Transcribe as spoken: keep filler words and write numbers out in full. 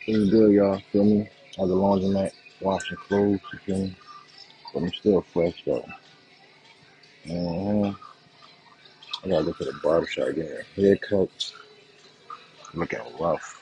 Feeling good, y'all. Feel me? At the laundromat, washing clothes. You feel me? But I'm still fresh though. Mm-hmm. I gotta go to the barber shop, get a haircut. Looking rough.